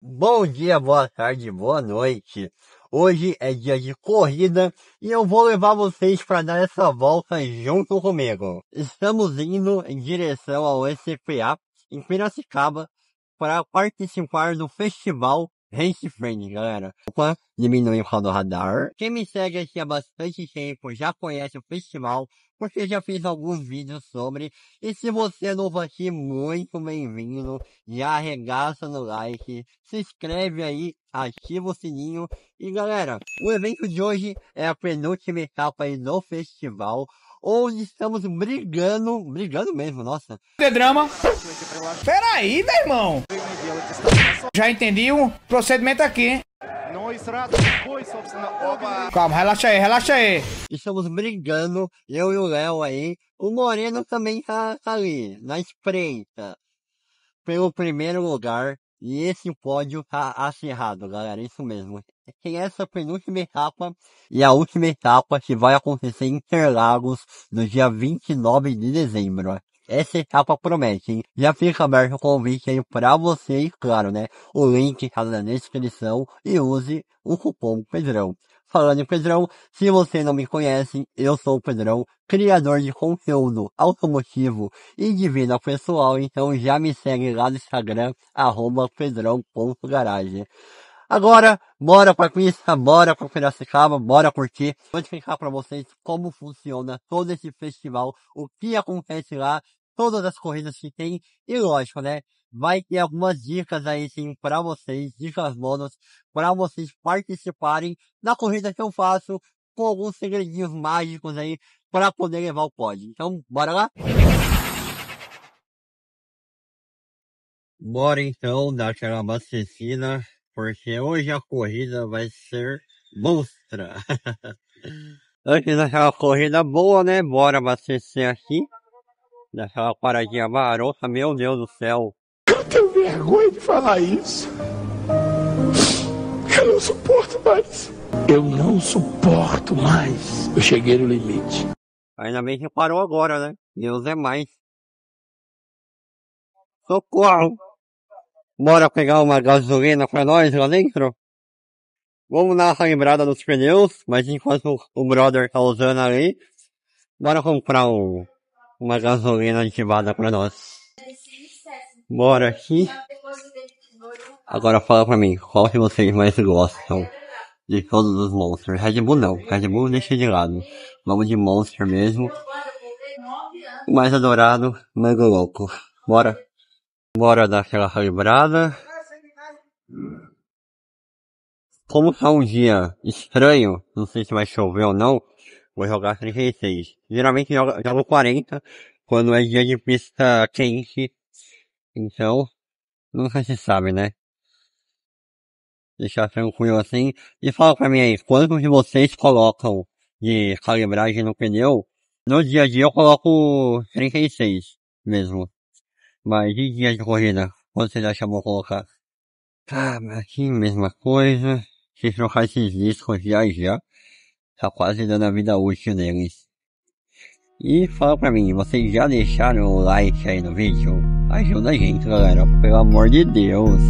Bom dia, boa tarde, boa noite. Hoje é dia de corrida e eu vou levar vocês para dar essa volta junto comigo. Estamos indo em direção ao SPA em Piracicaba para participar do festival Race Friend, galera. Opa, diminui o som do radar. Quem me segue aqui há bastante tempo já conhece o festival, porque já fiz alguns vídeos sobre. E se você é novo aqui, muito bem-vindo. Já arregaça no like, se inscreve aí, ativa o sininho. E galera, o evento de hoje é a penúltima etapa aí do festival, onde estamos brigando mesmo, nossa. De drama. Peraí, meu irmão. Já entendi o procedimento aqui. Calma, relaxa aí. Estamos brigando, eu e o Léo aí. O Moreno também tá ali, na espreita, pelo primeiro lugar. E esse pódio tá acirrado, galera, isso mesmo. Tem essa penúltima etapa e a última etapa que vai acontecer em Interlagos no dia 29 de dezembro. Essa etapa promete, hein? Já fica aberto o convite aí pra você e claro, né? O link tá na descrição e use o cupom Pedrão. Falando em Pedrão, se você não me conhece, eu sou o Pedrão, criador de conteúdo automotivo e de vida pessoal, então já me segue lá no Instagram, @pedrão.garage. Agora, bora pra pista, bora pra Piracicaba, bora curtir. Vou explicar pra vocês como funciona todo esse festival, o que acontece lá, todas as corridas que tem e lógico, né? Vai ter algumas dicas aí sim pra vocês, dicas bônus, pra vocês participarem da corrida que eu faço, com alguns segredinhos mágicos aí pra poder levar o pódio. Então, bora lá? Bora então dar aquela abastecida, porque hoje a corrida vai ser monstra. Antes daquela corrida boa, né? Bora abastecer aqui. Daquela paradinha marota, meu Deus do céu. Eu tenho vergonha de falar isso. Eu não suporto mais. Eu cheguei no limite. Ainda bem que parou agora, né? Deus é mais. Socorro! Bora pegar uma gasolina pra nós lá dentro? Vamos dar uma calibrada nos pneus, mas enquanto o brother tá usando ali, bora comprar uma gasolina ativada pra nós. Bora aqui. Agora fala pra mim, qual que vocês mais gostam de todos os Monsters? Red Bull não, Red Bull deixa de lado. Vamos de Monster mesmo. O mais adorado, Mango Louco. Bora. Bora dar aquela calibrada. Como tá um dia estranho, não sei se vai chover ou não, vou jogar 36. Geralmente jogo 40, quando é dia de pista quente. Então, nunca se sabe, né? Deixar tranquilo assim. E fala pra mim aí, quanto de vocês colocam de calibragem no pneu? No dia a dia eu coloco 36 mesmo. Mas de dia de corrida, quanto vocês acham bom colocar? Ah, mas aqui mesma coisa. Se trocar esses discos já. Tá quase dando a vida útil neles. E fala pra mim, vocês já deixaram o like aí no vídeo? Ajuda a gente, galera, pelo amor de Deus.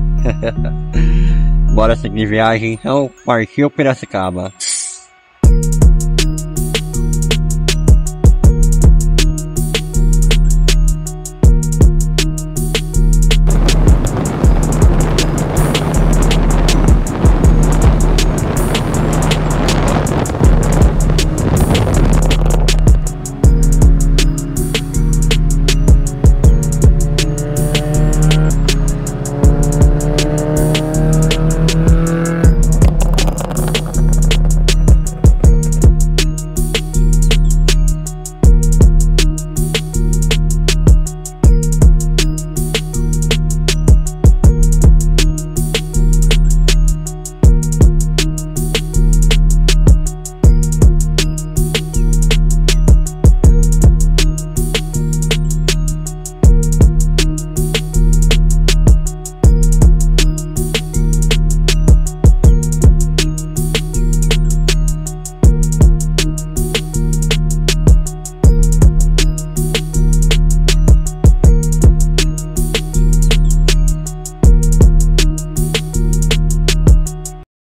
Bora seguir viagem então, partiu Piracicaba.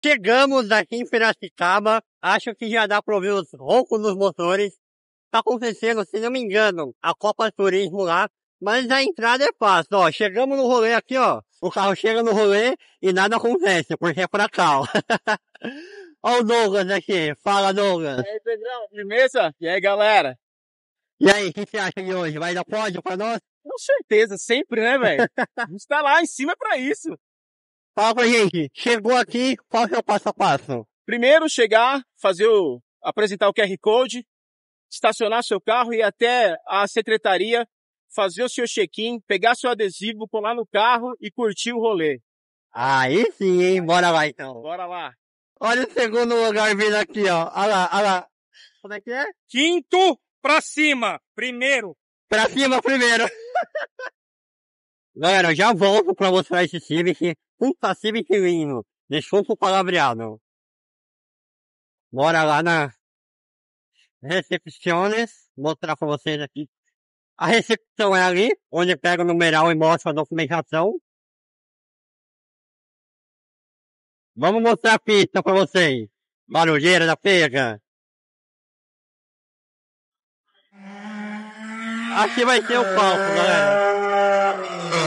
chegamos aqui em Piracicaba. Acho que já dá pra ouvir os roncos dos motores. Tá acontecendo, se não me engano, a Copa Turismo lá. Mas a entrada é fácil, ó. Chegamos no rolê aqui, ó. O carro chega no rolê e nada acontece, porque é pra cá, ó. Ó o Douglas aqui. Fala, Douglas. E aí, Pedrão, firmeza? E aí, galera? E aí, o que você acha de hoje? Vai dar pódio pra nós? Com certeza, sempre, né, velho? A gente tá lá em cima pra isso. Fala pra gente. Chegou aqui, qual é o passo a passo? Primeiro, chegar, apresentar o QR Code, estacionar seu carro e ir até a secretaria, fazer o seu check-in, pegar seu adesivo, colar no carro e curtir o rolê. Aí sim, hein? Bora lá, então. Bora lá. Olha o segundo lugar vindo aqui, ó. Olha lá, olha lá. Como é que é? Quinto pra cima, primeiro. Pra cima primeiro. Galera, eu já volto pra mostrar esse Civic. Puta Civic lindo. Deixou pro palavreado. Bora lá na recepciones. Mostrar pra vocês aqui. A recepção é ali, onde pega o numeral e mostra a documentação. Vamos mostrar a pista pra vocês. Barulheira da pega. Aqui vai ser o palco, galera.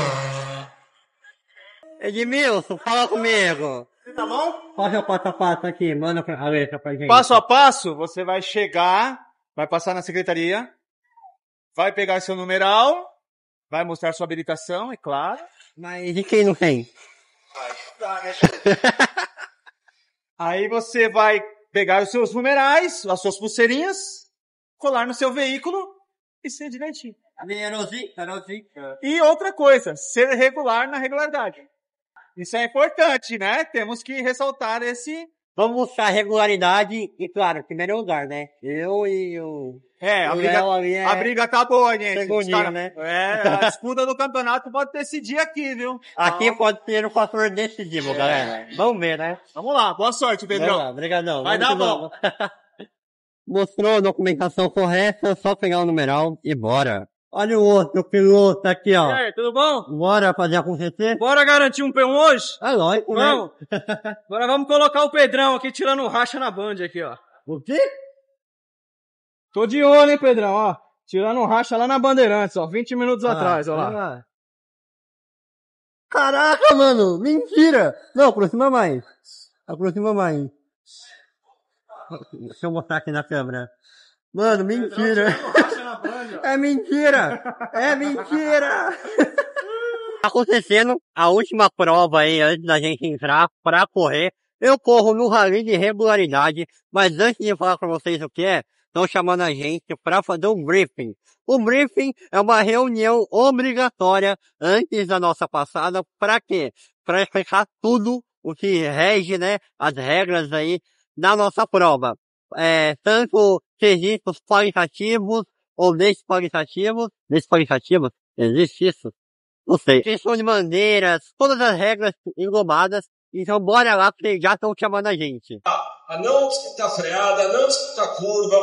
Edmilson, fala comigo. Tá bom? Qual é o passo a passo aqui? Manda a letra pra gente. Passo a passo, você vai chegar, vai passar na secretaria, vai pegar seu numeral, vai mostrar sua habilitação, é claro. Mas e quem não tem? Aí você vai pegar os seus numerais, as suas pulseirinhas, colar no seu veículo e ser direitinho. E outra coisa, ser regular na regularidade. Isso é importante, né? Temos que ressaltar esse... Vamos mostrar regularidade e, claro, em primeiro lugar, né? Eu e o... A briga tá boa, gente. Segundinho, né? A disputa do campeonato pode decidir aqui, viu? Aqui pode ser um fator decisivo, galera. Vamos ver, né? Vamos lá, boa sorte, Pedrão. Vamos lá, obrigadão. Vai dar bom. Mostrou a documentação correta, só pegar o numeral e bora. Olha o outro piloto aqui, ó. E aí, tudo bom? Bora fazer acontecer? Bora garantir um P1 hoje? É lógico, né? Vamos. Agora vamos colocar o Pedrão aqui tirando racha na Band aqui, ó. O quê? Tô de olho, hein, Pedrão, ó. Tirando racha lá na Bandeirantes, ó. 20 minutos atrás, ó lá. Caraca, mano. Mentira. Não, aproxima mais. Aproxima mais. Deixa eu mostrar aqui na câmera. Mano, mentira. É mentira. É mentira. Tá acontecendo a última prova aí antes da gente entrar pra correr. Eu corro no rally de regularidade, mas antes de falar pra vocês o que é, estão chamando a gente para fazer um briefing. O briefing é uma reunião obrigatória antes da nossa passada. Para quê? Para explicar tudo o que rege, né, as regras aí da nossa prova. Tanto quesitos qualitativos ou desqualitativos. Desqualitativos? Existe isso? Não sei. Questão de bandeiras, todas as regras englobadas. Então bora lá, porque já estão chamando a gente. A não disputar freada, não disputar curva,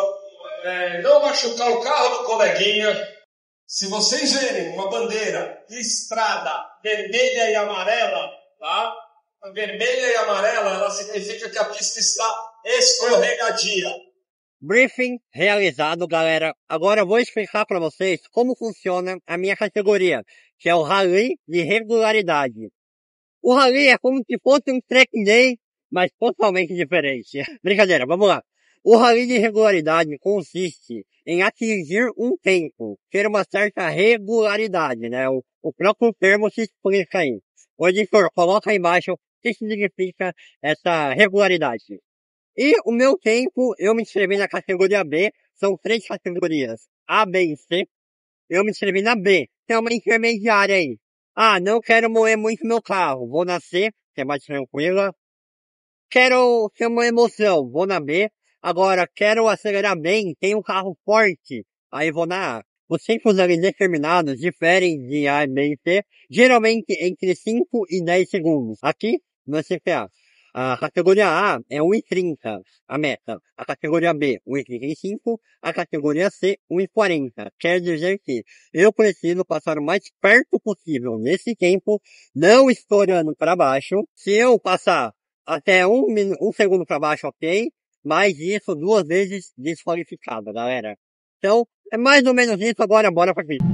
não machucar o carro do coleguinha. Se vocês verem uma bandeira listrada vermelha e amarela, tá? A vermelha e amarela, ela significa que a pista está escorregadia. Briefing realizado, galera. Agora eu vou explicar para vocês como funciona a minha categoria, que é o Rally de Regularidade. O Rally é como se fosse um track day, mas totalmente diferente. Brincadeira, vamos lá. O Rally de Regularidade consiste em atingir um tempo, ter uma certa regularidade, né? O próprio termo se explica aí. O editor, coloca aí embaixo o que significa essa regularidade. E o meu tempo, eu me inscrevi na categoria B, são 3 categorias, A, B e C. Eu me inscrevi na B, tem uma intermediária aí. Ah, não quero moer muito meu carro, vou na C, que é mais tranquila. Quero ter uma emoção, vou na B. Agora, quero acelerar bem, tem um carro forte, aí vou na A. Os tempos ali determinados diferem de A, B e C, geralmente entre 5 e 10 segundos. Aqui, no CPA. A categoria A é 1,30, a meta. A categoria B, 1,35. A categoria C, 1,40. Quer dizer que eu preciso passar o mais perto possível nesse tempo, não estourando para baixo. Se eu passar até um segundo pra baixo, ok? Mais isso, 2 vezes desqualificado, galera. Então, é mais ou menos isso, agora bora pra pista.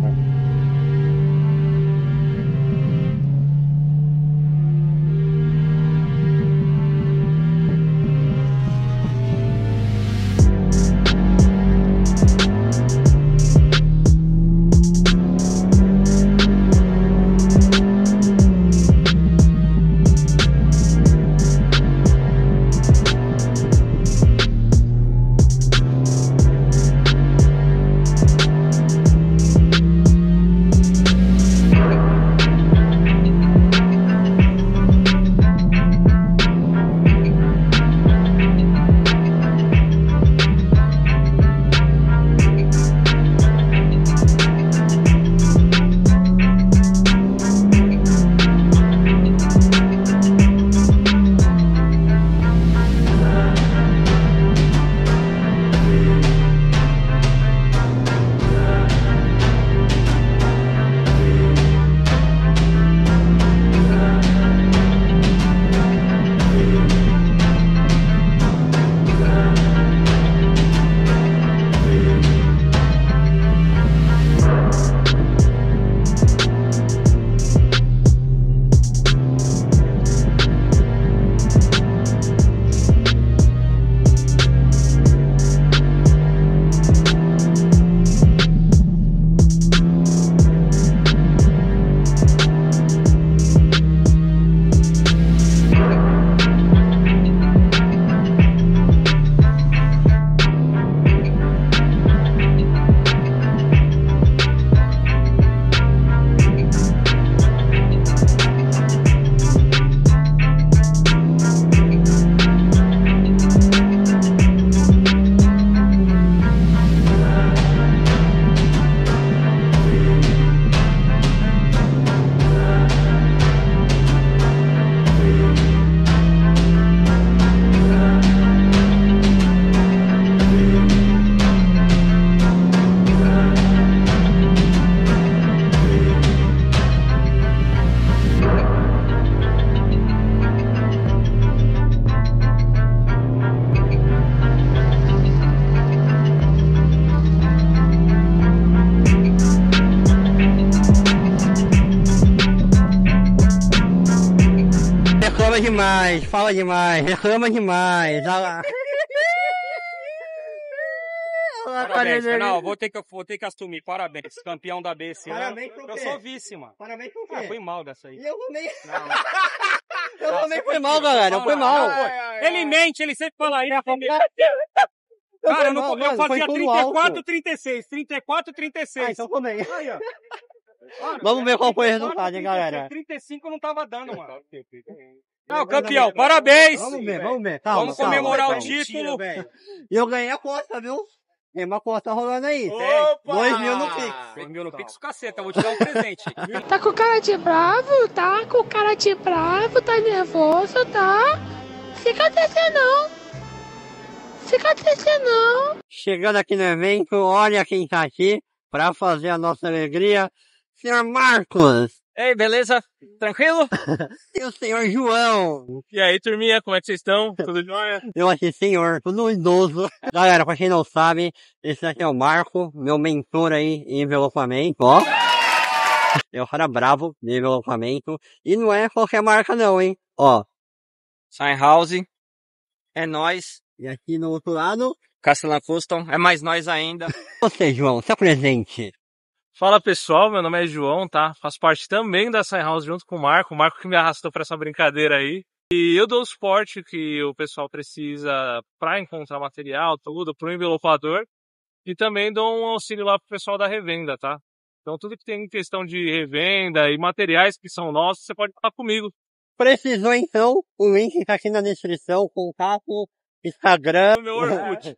Fala demais, reclama demais. Olha lá. Parabéns, não, vou ter que assumir. Parabéns, campeão da B esse ano. Parabéns por Eu quê? sou vice, mano. Parabéns por quê? Ah, foi mal dessa aí. E eu também. Não. Eu também fui mal, galera. Eu fui mal. Ele mente, ele sempre fala isso. Cara, eu fazia 34, 36. 34, 36. Ah, então também. Aí, ó. Mano, Vamos ver qual foi o resultado, hein, galera. 35 não tava dando, mano. Não, campeão, parabéns! Vamos ver. Calma, Vamos comemorar calma. o título. E eu ganhei a costa, viu? Tem uma costa rolando aí. Opa! 2.000 no Pix. 2.000 no Pix, caceta, eu vou te dar um presente. Tá com cara de bravo, tá? Com cara de bravo, tá nervoso, tá? Fica triste não. Fica triste não. Chegando aqui no evento, olha quem tá aqui pra fazer a nossa alegria. Senhor Marcos. Ei, beleza? Tranquilo? E o senhor João. E aí, turminha, como é que vocês estão? Tudo jóia? Eu achei senhor, tudo idoso. Galera, pra quem não sabe, esse aqui é o Marco, meu mentor aí em envelopamento, ó. É o cara bravo de envelopamento. E não é qualquer marca não, hein. Ó. House, é nóis. E aqui no outro lado, Castellan Custom, é mais nós ainda. você, João, se apresente. Fala pessoal, meu nome é João, tá? Faço parte também da House junto com o Marco que me arrastou pra essa brincadeira aí. E eu dou o suporte que o pessoal precisa pra encontrar material, tudo, pro envelopador. E também dou um auxílio lá pro pessoal da revenda, tá? Então tudo que tem questão de revenda e materiais que são nossos, você pode falar comigo. Precisou então, o link tá aqui na descrição, contato, Instagram. O meu Orkut.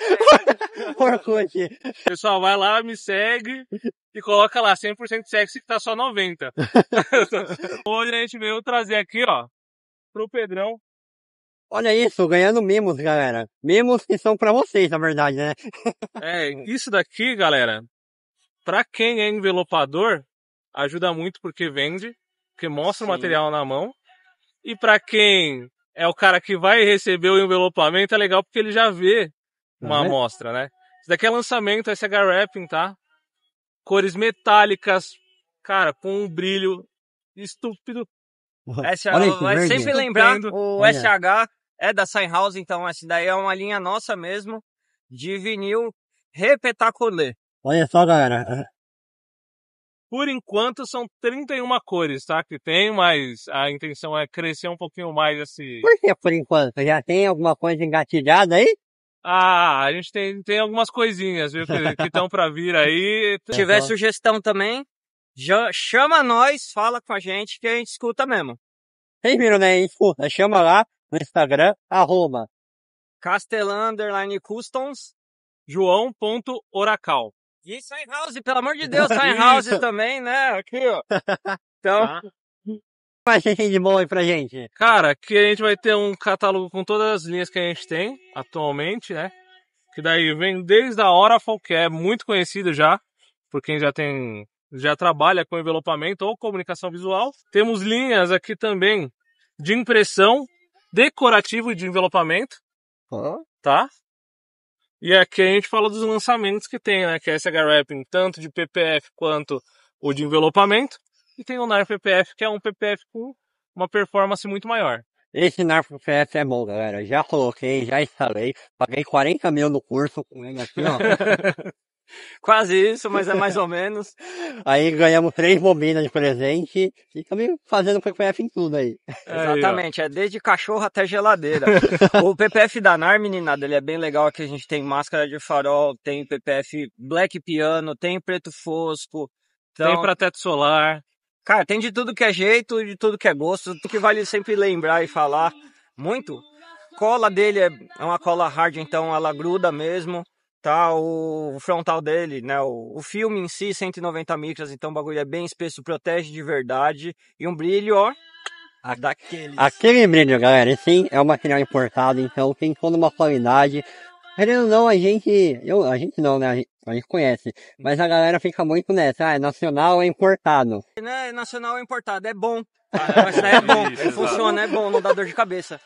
Orkut. Pessoal, vai lá, me segue e coloca lá 100% sexy que tá só 90. Hoje a gente veio trazer aqui, ó, pro Pedrão. Olha isso, ganhando mimos, galera. Mimos que são pra vocês, na verdade, né? Isso daqui, galera, pra quem é envelopador, ajuda muito porque vende, porque mostra o material na mão. E pra quem é o cara que vai receber o envelopamento, é legal porque ele já vê uma Uhum. amostra, né? Isso daqui é lançamento SH Wrapping, tá? Cores metálicas, cara, com um brilho estúpido. Olha esse Vai verde. sempre lembrar, Estupendo. o Olha. SH é da Sign House, então essa daí é uma linha nossa mesmo, de vinil repetacolê. Olha só, galera. Por enquanto são 31 cores, tá? Que tem, mas a intenção é crescer um pouquinho mais esse... Por que por enquanto? Já tem alguma coisa engatilhada aí? Ah, a gente tem algumas coisinhas, viu? Que estão pra vir aí. Se tiver só. sugestão também, já chama nós, fala com a gente que a gente escuta mesmo. Vocês viram, né? Escuta, chama lá no Instagram, @ Castelan_Customs. João.oracal. E Sign House, pelo amor de Deus, Sign House também, né? Aqui, ó. Então, Tá? Mas tem de bom aí pra gente. Cara, aqui a gente vai ter um catálogo com todas as linhas que a gente tem atualmente, né? Que daí vem desde a Oracle, que é muito conhecido já, por quem já trabalha com envelopamento ou comunicação visual. Temos linhas aqui também de impressão, decorativo e de envelopamento, Ó, tá? E aqui a gente fala dos lançamentos que tem, né? Que é SH Wrapping, tanto de PPF quanto o de envelopamento. E tem o NAR PPF, que é um PPF com uma performance muito maior. esse NAR PPF é bom, galera. Já coloquei, já instalei. Paguei 40 mil no curso com ele aqui, ó. quase isso, mas é mais ou menos. Aí ganhamos 3 bobinas de presente. E também fazendo PPF em tudo aí. Exatamente, é desde cachorro até geladeira. O PPF da NAR, meninada, ele é bem legal. Aqui a gente tem máscara de farol, tem PPF Black Piano, tem preto fosco. Então, Tem pra teto solar. cara, tem de tudo que é jeito, de tudo que é gosto. O que vale sempre lembrar e falar muito. Cola dele é uma cola hard, então ela gruda mesmo. Tá, o frontal dele, né, o filme em si, 190 micras, então o bagulho é bem espesso, protege de verdade. E um brilho, ó, daqueles. Aquele brilho, galera, esse é um material importado, então tem toda uma qualidade. Querendo ou não, a gente não, né? A gente conhece. Mas a galera fica muito nessa, é nacional ou é importado. Não é nacional ou importado, é bom. Mas é bom, Isso, funciona, é bom, não dá dor de cabeça.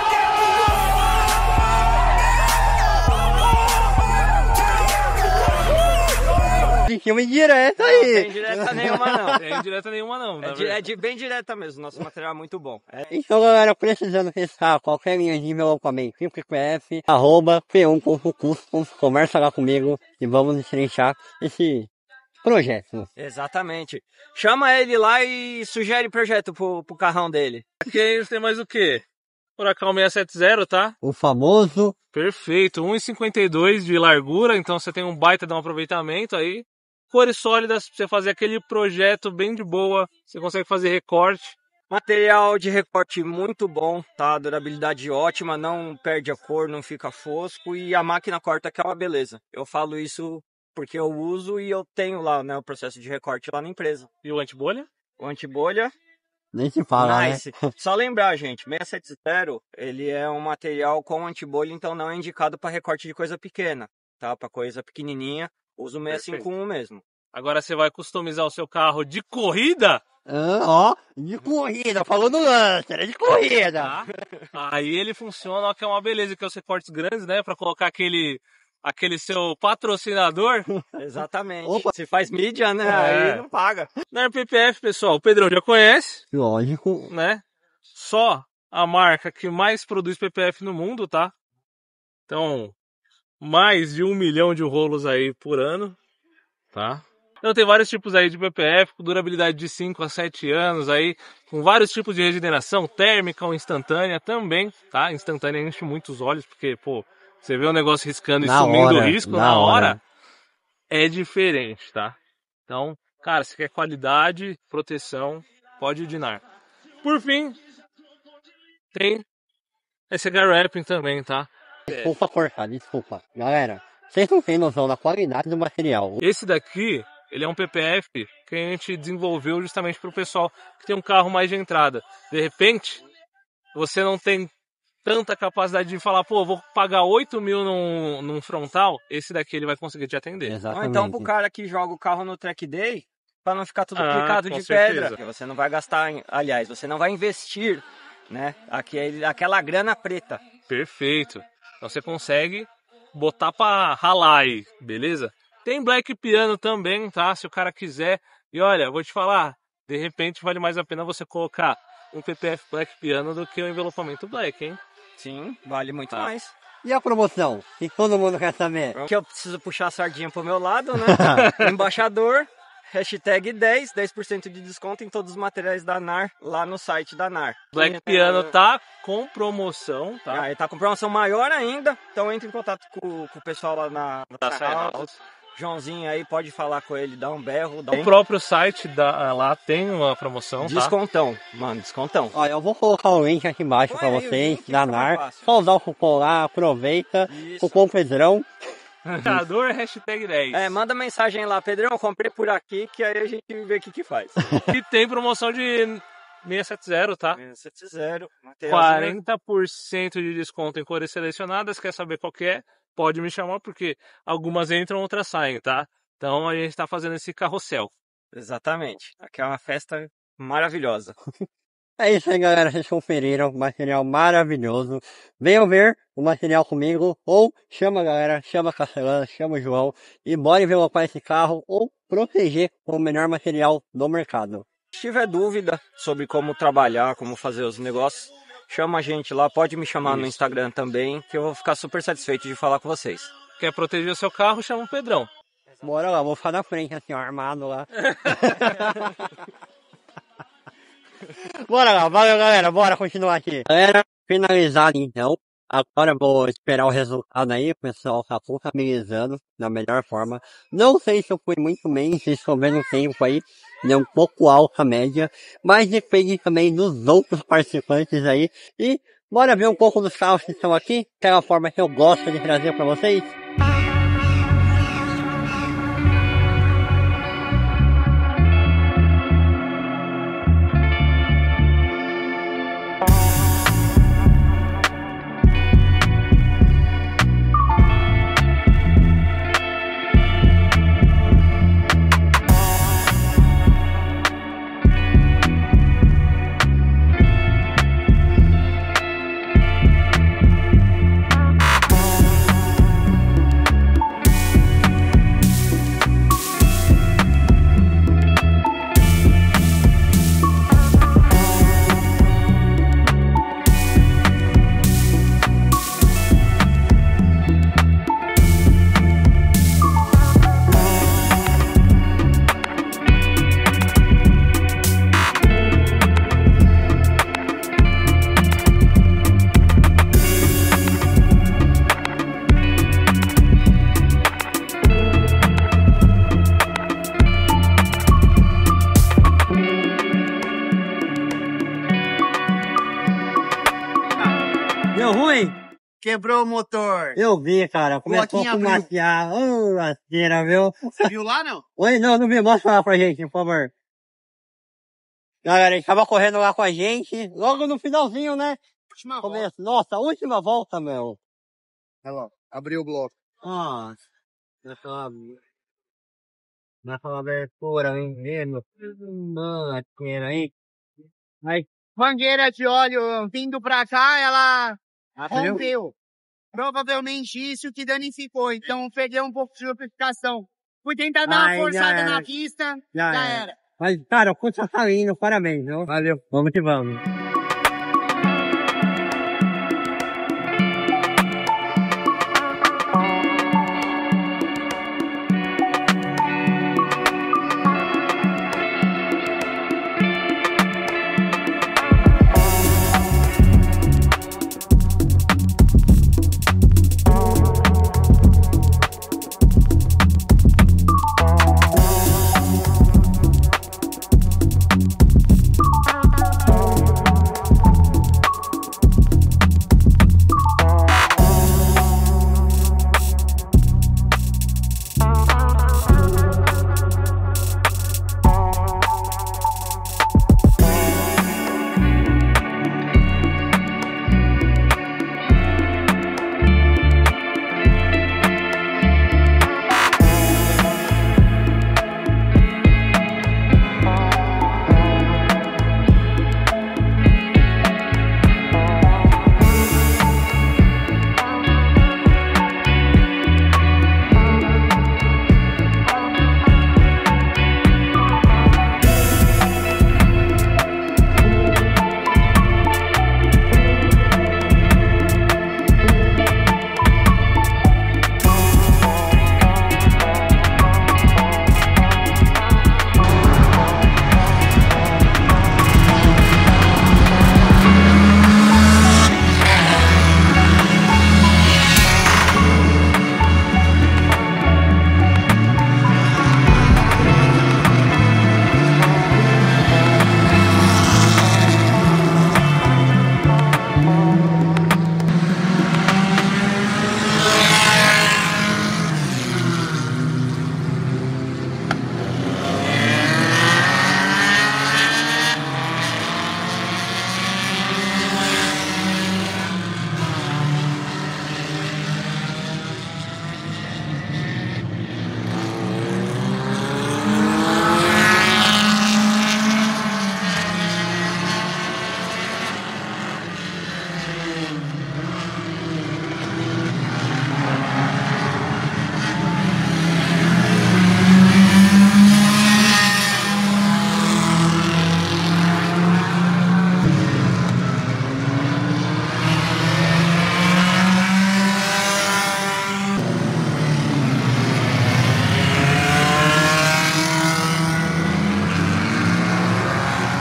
Filme direto Não aí. tem direta nenhuma, não. Tem indireta nenhuma não, na verdade. Bem direta mesmo, nosso material é muito bom. Então, galera, precisando testar qualquer linha de envelopamento, PPF, @p1.customs, conversa lá comigo e vamos destrinchar esse projeto. Exatamente. Chama ele lá e sugere projeto pro carrão dele. Aqui a gente tem mais o quê? Oracle 670, tá? O famoso Perfeito, 1,52 de largura, então você tem um baita de um aproveitamento aí. Cores sólidas, pra você fazer aquele projeto bem de boa, você consegue fazer recorte. Material de recorte muito bom, tá? Durabilidade ótima, não perde a cor, não fica fosco e a máquina corta que é uma beleza. Eu falo isso porque eu uso e eu tenho lá, né, o processo de recorte lá na empresa. E o antibolha? O antibolha, nem se fala, nice. Só lembrar, gente, 670, ele é um material com antibolha, então não é indicado para recorte de coisa pequena, tá? Para coisa pequenininha, uso 651 mesmo. Agora você vai customizar o seu carro de corrida? Ó, de corrida, falou do Lancer, é de corrida. Tá? Aí ele funciona, ó, que é uma beleza, que é os recortes grandes, né? Pra colocar aquele seu patrocinador. Exatamente. Opa. Se faz mídia, né? É. Aí não paga. Na PPF, pessoal, o Pedrão já conhece, Lógico. né? Só a marca que mais produz PPF no mundo, tá? Então, mais de 1 milhão de rolos aí por ano, tá? Então tem vários tipos aí de PPF, com durabilidade de 5 a 7 anos aí, com vários tipos de regeneração, térmica ou instantânea também, tá? Instantânea enche muito os olhos, porque, pô, você vê o negócio riscando e Na sumindo o hora, risco na na hora, hora. é diferente, tá? Então, cara, se quer qualidade, proteção, pode ir de NAR. Por fim, tem SH Wrapping também, tá? Desculpa cortar, desculpa. Galera, vocês não têm noção da qualidade do material. Esse daqui, ele é um PPF que a gente desenvolveu justamente para o pessoal que tem um carro mais de entrada. De repente, você não tem tanta capacidade de falar, pô, vou pagar 8 mil num frontal, esse daqui ele vai conseguir te atender. Ou Exatamente. então pro cara que joga o carro no track day, para não ficar tudo Ah, picado com de certeza. pedra. Você não vai gastar, aliás, você não vai investir né? Aquela grana preta. Perfeito. Então você consegue botar pra ralar aí, beleza? Tem Black Piano também, tá? Se o cara quiser. E olha, vou te falar, de repente vale mais a pena você colocar um PPF Black Piano do que o envelopamento Black, hein? Sim, vale muito mais. E a promoção? Que todo mundo quer saber. Que eu preciso puxar a sardinha pro meu lado, né? Embaixador, hashtag 10% de desconto em todos os materiais da NAR, lá no site da NAR. Black Piano tá com promoção, tá? Ele tá com promoção maior ainda, então entre em contato com o pessoal lá na House. Joãozinho aí, pode falar com ele, dá um berro. O próprio site lá tem uma promoção, descontão, tá? Mano, descontão. Olha, eu vou colocar o link aqui embaixo pra vocês, da NAR. Só usar o cupom lá, aproveita. Isso. Cupom Pedrão. Embaixador, hashtag 10. Manda mensagem lá, Pedrão, eu comprei por aqui, que aí a gente vê o que faz. E tem promoção de 670, tá? 670. 40% de desconto em cores selecionadas. Quer saber qual que é? Pode me chamar, porque algumas entram, outras saem, tá? Então a gente tá fazendo esse carrossel. Exatamente. Aqui é uma festa maravilhosa. É isso aí, galera. Vocês conferiram. Material maravilhoso. Venham ver o material comigo. Ou chama a galera, chama a Castelã, chama o João. E bora envelopar esse carro ou proteger com o melhor material do mercado. Se tiver dúvida sobre como trabalhar, como fazer os negócios, chama a gente lá, pode me chamar no Instagram também, que eu vou ficar super satisfeito de falar com vocês. Quer proteger o seu carro, chama o Pedrão. Bora lá, vou ficar na frente assim, ó, armado lá. Bora lá, valeu galera, bora continuar aqui. Galera, finalizado então. Agora vou esperar o resultado aí, o pessoal tá contabilizando da melhor forma. Não sei se eu fui muito bem, se estou vendo o tempo aí, deu um pouco alta a média, mas depende também dos outros participantes aí. E bora ver um pouco dos carros que estão aqui, aquela forma que eu gosto de trazer para vocês. Deu ruim? Quebrou o motor. Eu vi, cara. Começou a fumaciar. Ô, lasqueira, viu? Você viu lá, não? Oi, não vi. Mostra lá pra gente, por favor. Galera, ele tava correndo lá com a gente. Logo no finalzinho, né? Última volta. Nossa, última volta, meu. Olha lá, abriu o bloco. Nossa. Nessa abertura, hein? Vendo? Lasqueira, hein? Aí. Mangueira de óleo vindo pra cá, ela rompeu. Provavelmente isso que danificou. Então perdeu um pouco de lubrificação. Fui tentar dar uma forçada na pista, já era. Mas, cara, o curso tá saindo, parabéns, viu? Valeu. Vamos que vamos.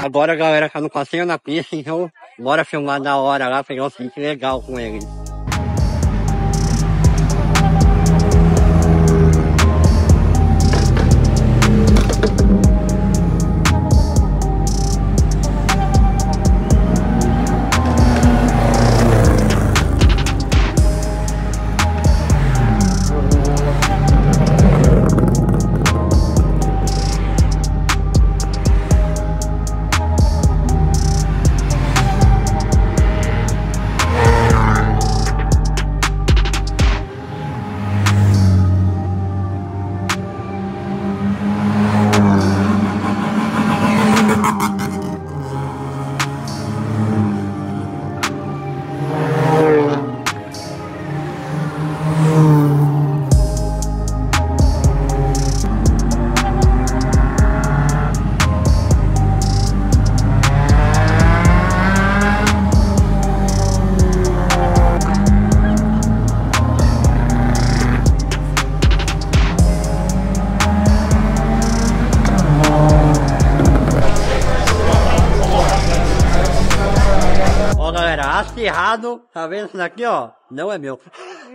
Agora a galera tá no passeio na pista, então bora filmar da hora lá, pegar um vídeo legal com eles. Acirrado, tá vendo isso daqui, ó? Não é meu.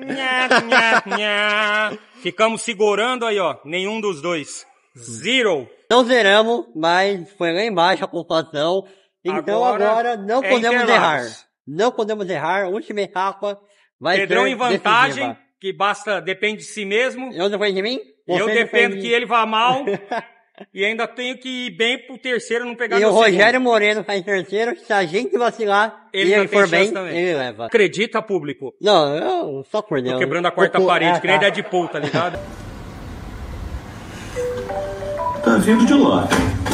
Ficamos segurando aí, ó. Nenhum dos dois. Zero. Não zeramos, mas foi lá embaixo a pontuação. Então agora não podemos errar. Não podemos errar. A última etapa vai Pedrão ser em vantagem, decisiva. que depende de si mesmo. Eu dependo de mim? Eu Você dependo depende- que ele vá mal. E ainda tenho que ir bem pro terceiro não pegar E no o segundo. Rogério Moreno tá em terceiro. Se a gente vacilar Ele e ainda ele tem for chance bem, também. ele leva. Acredita, público? Não, eu só por Deus. Tô quebrando a quarta parede, que nem tá. Deadpool, tá ligado? Tá vindo de lá.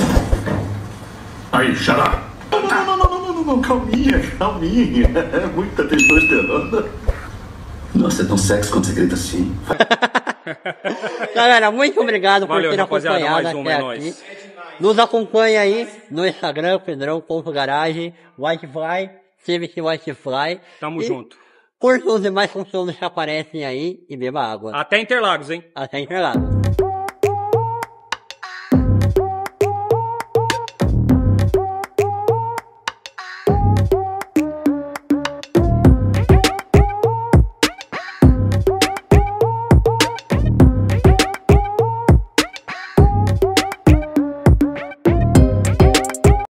Aí, shut up. Não, calminha. É muita testosterona. Nossa, é tão sexy quando você grita assim. Galera, muito obrigado Valeu, por ter rapaziada, acompanhado mais uma, até é aqui. nóis. Nos acompanhe aí no Instagram, pedrão.garage, Whitefly, Civic Whitefly. Tamo E junto. Curta os demais conteúdos que aparecem aí e beba água. Até Interlagos, hein? Até Interlagos.